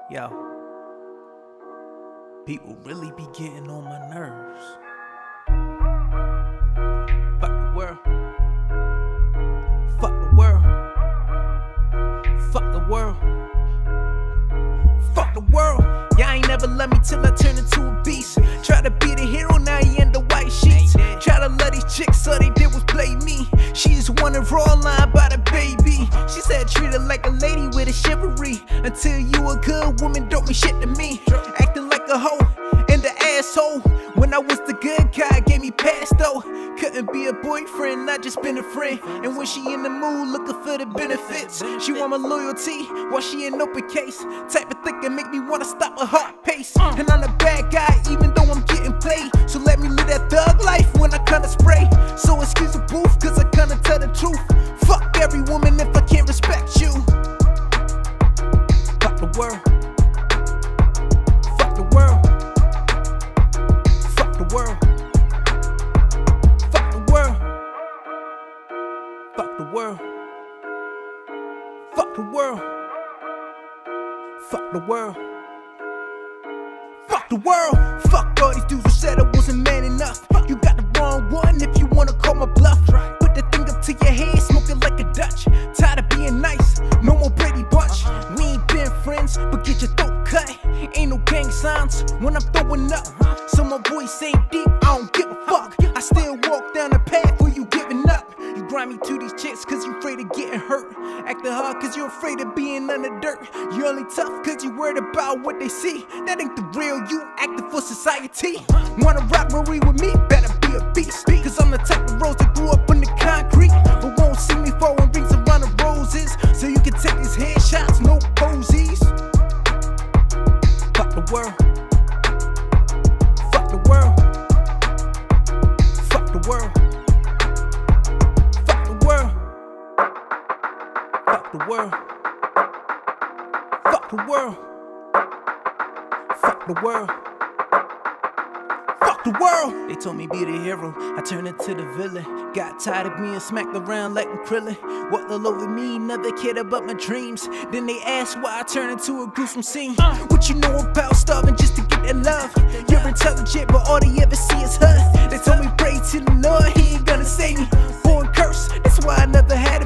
Yo, people really be getting on my nerves. Fuck the world. Fuck the world. Fuck the world. Fuck the world. Y'all ain't never love me till I turn into a beast. Try to be the hero, now he in the white sheets. Try to love these chicks, all they did was play me. She just wanted raw line by the baby. She said treat her like a lady with a chivalry. Until you a good woman, don't mean shit to me. Acting like a hoe and the asshole. When I was the good guy, gave me pass though. Couldn't be a boyfriend, I just been a friend. And when she in the mood, looking for the benefits, she want my loyalty while she in open case. Type of thinking make me wanna stop her heart pace. And I'm a bad guy even though I'm getting played. So let me live that thug life when I kinda spray. So excuse the booth cause I kinda tell the truth. Fuck every woman if I can't respect you. Fuck the world. Fuck the world. Fuck the world. Fuck the world. Fuck the world. Fuck the world. Fuck the world. Fuck the world. Fuck all these dudes who said I wasn't man enough. You got the wrong one if you wanna call my bluff. Put that thing up to your head, smoking like a Dutch. Tired of being nice, no more Brady Bunch. We ain't been friends, but get your throat cut. Ain't no gang signs when I'm throwing up. So my voice ain't deep, I don't give a fuck. I still walk down the path where you giving up. You grind me to these chicks cause you afraid of getting hurt. Acting hard cause you're afraid of being under dirt. You only tough cause you worried about what they see. That ain't the real you, acting for society. Wanna rock Marie with me? Better be a beast. Cause I'm the type of rose that grew up in the concrete, but won't see me throwing rings around the roses. So you can take these headshots, no posies. Fuck the world. Fuck the world. Fuck the world. Fuck the world. Fuck the world. Fuck the world. Fuck the world. Fuck the world. They told me be the hero, I turned into the villain. Got tired of being smacked around like Krillin. Walked all over me, never cared about my dreams. Then they asked why I turned into a gruesome scene. What you know about starving just to get that love? You're intelligent, but all they ever see is her. They told me pray to the Lord, he ain't gonna save me. Born cursed, that's why I never had